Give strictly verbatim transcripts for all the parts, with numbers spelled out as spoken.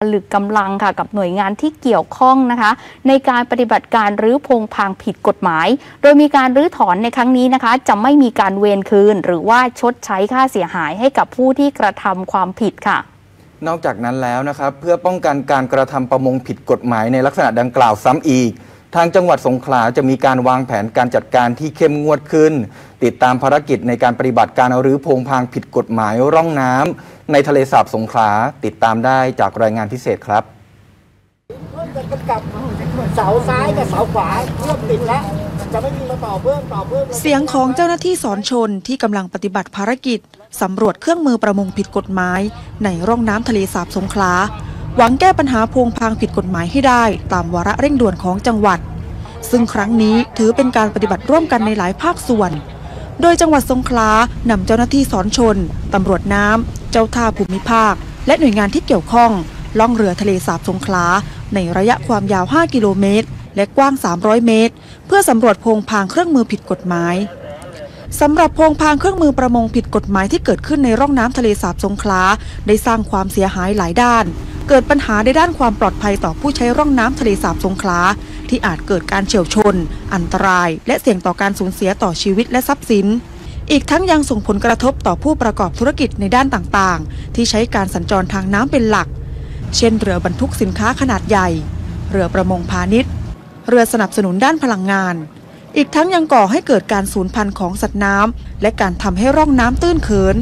ผลึกกำลังค่ะกับหน่วยงานที่เกี่ยวข้องนะคะในการปฏิบัติการรื้อโพงพางผิดกฎหมายโดยมีการรื้อถอนในครั้งนี้นะคะจะไม่มีการเวรคืนหรือว่าชดใช้ค่าเสียหายให้กับผู้ที่กระทำความผิดค่ะนอกจากนั้นแล้วนะครับเพื่อป้องกันการกระทำประมงผิดกฎหมายในลักษณะดังกล่าวซ้ำอีกทางจังหวัดสงขลาจะมีการวางแผนการจัดการที่เข้มงวดขึ้นติดตามภารกิจในการปฏิบัติการรื้อโพงพางผิดกฎหมายร่องน้ำในทะเลสาบสงขลาติดตามได้จากรายงานพิเศษครับกับเสาซ้ายกับเสาขวาเริ่มติดแล้วจะไม่มีมาต่อเพิ่มต่อเพิ่มเสียงของเจ้าหน้าที่สอนชนที่กำลังปฏิบัติภารกิจสำรวจเครื่องมือประมงผิดกฎหมายในร่องน้ำทะเลสาบสงขลาหวังแก้ปัญหาโพงพางผิดกฎหมายให้ได้ตามวาระเร่งด่วนของจังหวัดซึ่งครั้งนี้ถือเป็นการปฏิบัติร่วมกันในหลายภาคส่วนโดยจังหวัดสงขลานำเจ้าหน้าที่สอนชนตำรวจน้ำเจ้าท่าภูมิภาคและหน่วยงานที่เกี่ยวข้องล่องเรือทะเลสาบสงขลาในระยะความยาวห้ากิโลเมตรและกว้างสามร้อยเมตรเพื่อสำรวจโพงพางเครื่องมือผิดกฎหมายสำหรับโพงพางเครื่องมือประมงผิดกฎหมายที่เกิดขึ้นในร่องน้ำทะเลสาบสงขลาได้สร้างความเสียหายหลายด้านเกิดปัญหาในด้านความปลอดภัยต่อผู้ใช้ร่องน้ำทะเลสาบสงขลาที่อาจเกิดการเฉี่ยวชนอันตรายและเสี่ยงต่อการสูญเสียต่อชีวิตและทรัพย์สินอีกทั้งยังส่งผลกระทบต่อผู้ประกอบธุรกิจในด้านต่างๆที่ใช้การสัญจรทางน้ำเป็นหลักเช่นเรือบรรทุกสินค้าขนาดใหญ่เรือประมงพาณิชย์เรือสนับสนุนด้านพลังงานอีกทั้งยังก่อให้เกิดการสูญพันธุ์ของสัตว์น้ำและการทำให้ร่องน้ำตื้นเขิน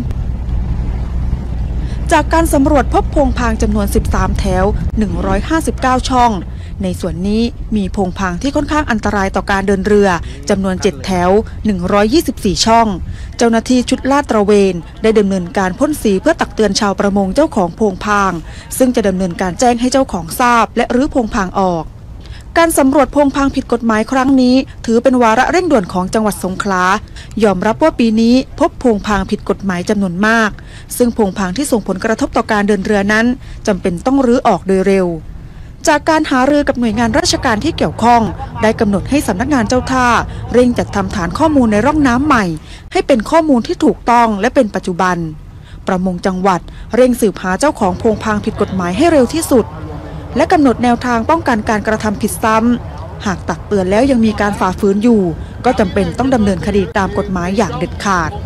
จากการสำรวจพบโพงพางจำนวนสิบสามแถวหนึ่งร้อยห้าสิบเก้าช่องในส่วนนี้มีโพงพางที่ค่อนข้างอันตรายต่อการเดินเรือจำนวนเจ็ดแถวหนึ่งร้อยยี่สิบสี่ช่องเจ้าหน้าที่ชุดลาดตระเวนได้ดำเนินการพ่นสีเพื่อตักเตือนชาวประมงเจ้าของโพงพางซึ่งจะดำเนินการแจ้งให้เจ้าของทราบและรื้อโพงพางออกการสำรวจโพงพางผิดกฎหมายครั้งนี้ถือเป็นวาระเร่งด่วนของจังหวัดสงขลายอมรับว่าปีนี้พบโพงพางผิดกฎหมายจำนวนมากซึ่งโพงพางที่ส่งผลกระทบต่อการเดินเรือนั้นจำเป็นต้องรื้อออกโดยเร็วจากการหารือกับหน่วยงานราชการที่เกี่ยวข้องได้กำหนดให้สำนักงานเจ้าท่าเร่งจัดทำฐานข้อมูลในร่องน้ำใหม่ให้เป็นข้อมูลที่ถูกต้องและเป็นปัจจุบันประมงจังหวัดเร่งสืบหาเจ้าของโพงพางผิดกฎหมายให้เร็วที่สุดและกำหนดแนวทางป้องกันการกระทำผิดซ้ำหากตักเตือนแล้วยังมีการฝ่าฝืนอยู่ก็จำเป็นต้องดำเนินคดีตามกฎหมายอย่างเด็ดขาด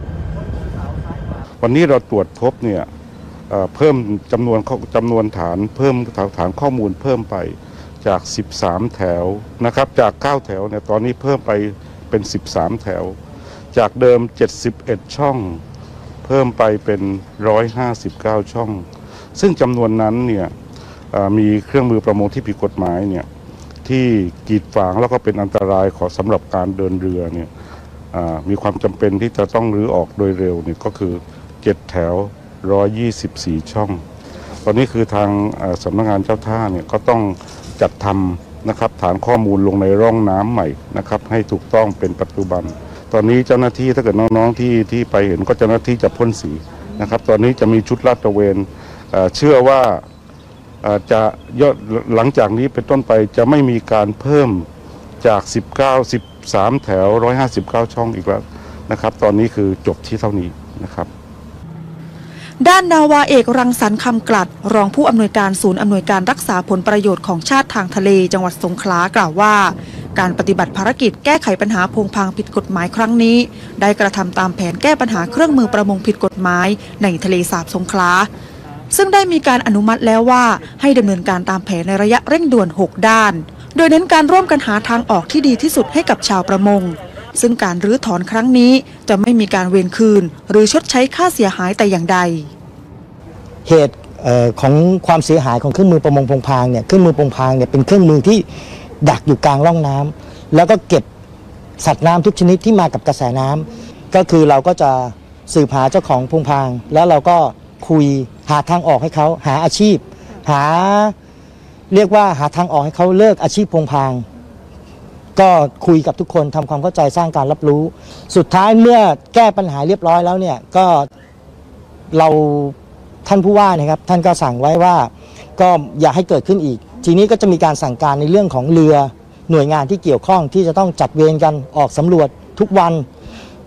วันนี้เราตรวจพบเนี่ยเพิ่มจำนวนจำนวนฐานเพิ่มฐานข้อมูลเพิ่มไปจากสิบสามแถวนะครับจากเก้าแถวเนี่ยตอนนี้เพิ่มไปเป็นสิบสามแถวจากเดิมเจ็ดสิบเอ็ดช่องเพิ่มไปเป็นหนึ่งร้อยห้าสิบเก้าช่องซึ่งจำนวนนั้นเนี่ยมีเครื่องมือประมงที่ผิดกฎหมายเนี่ยที่กีดขวางแล้วก็เป็นอันตรายขอสำหรับการเดินเรือเนี่ยมีความจำเป็นที่จะต้องรื้อออกโดยเร็วเนี่ยก็คือเจ็ดแถวหนึ่งร้อยยี่สิบสี่ช่องตอนนี้คือทางสำนักงานเจ้าท่าเนี่ยก็ต้องจัดทำนะครับฐานข้อมูลลงในร่องน้ำใหม่นะครับให้ถูกต้องเป็นปัจจุบันตอนนี้เจ้าหน้าที่ถ้าเกิดน้องๆที่ที่ไปเห็นก็เจ้าหน้าที่จะพ่นสีนะครับตอนนี้จะมีชุดลาดตระเวนเชื่อว่าจะยอดหลังจากนี้เป็นต้นไปจะไม่มีการเพิ่มจากสิบเก้า สิบสามแถวหนึ่งร้อยห้าสิบเก้าช่องอีกแล้วนะครับตอนนี้คือจบที่เท่านี้นะครับด้านนาวาเอกรังสรรค์คำกลัดรองผู้อำนวยการศูนย์อำนวยการรักษาผลประโยชน์ของชาติทางทะเลจังหวัดสงขลากล่าวว่าการปฏิบัติภารกิจแก้ไขปัญหาโพงพางผิดกฎหมายครั้งนี้ได้กระทำตามแผนแก้ปัญหาเครื่องมือประมงผิดกฎหมายในทะเลสาบสงขลาซึ่งได้มีการอนุมัติแล้วว่าให้ดำเนินการตามแผนในระยะเร่งด่วนหกด้านโดยเน้นการร่วมกันหาทางออกที่ดีที่สุดให้กับชาวประมงซึ่งการรื้อถอนครั้งนี้จะไม่มีการเวรคืนหรือชดใช้ค่าเสียหายแต่อย่างใดเหตุของความเสียหายของเครื่องมือประมงโพงพางเนี่ยเครื่องมือโพงพางเนี่ยเป็นเครื่องมือที่ดักอยู่กลางร่องน้ำแล้วก็เก็บสัตว์น้ำทุกชนิดที่มากับกระแสน้ำก็คือเราก็จะสืบหาเจ้าของโพงพางแล้วเราก็คุยหาทางออกให้เขาหาอาชีพหาเรียกว่าหาทางออกให้เขาเลิกอาชีพโพงพางก็คุยกับทุกคนทำความเข้าใจสร้างการรับรู้สุดท้ายเมื่อแก้ปัญหาเรียบร้อยแล้วเนี่ยก็เราท่านผู้ว่านะครับท่านก็สั่งไว้ว่าก็อย่าให้เกิดขึ้นอีกทีนี้ก็จะมีการสั่งการในเรื่องของเรือหน่วยงานที่เกี่ยวข้องที่จะต้องจัดเวรกันออกสำรวจทุกวัน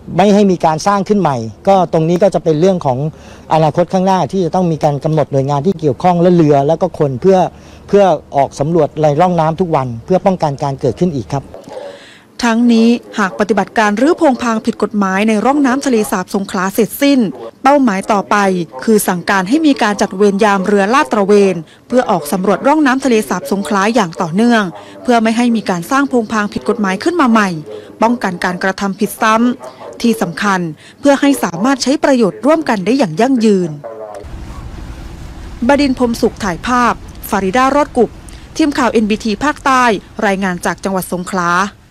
ไม่ให้มีการสร้างขึ้นใหม่ ก็ตรงนี้ก็จะเป็นเรื่องของอนาคตข้างหน้าที่จะต้องมีการกำหนดหน่วยงานที่เกี่ยวข้องและเรือแล้วก็คนเพื่อเพื่อออกสำรวจในร่องน้ำทุกวันเพื่อป้องกันการเกิดขึ้นอีกครับทั้งนี้หากปฏิบัติการรื้อโพงพางผิดกฎหมายในร่องน้ำทะเลสาบสงขลาเสร็จสิ้นเป้าหมายต่อไปคือสั่งการให้มีการจัดเวรยามเรือลาดตระเวนเพื่อออกสำรวจร่องน้ำทะเลสาบสงขลาอย่างต่อเนื่องเพื่อไม่ให้มีการสร้างโพงพางผิดกฎหมายขึ้นมาใหม่ป้องกันการกระทำผิดซ้ำที่สำคัญเพื่อให้สามารถใช้ประโยชน์ร่วมกันได้อย่างยั่งยืนบดินทร์ พรหมสุขถ่ายภาพฟาริดารอดกุบทีมข่าว เอ็น บี ที ภาคใต้รายงานจากจังหวัดสงขลา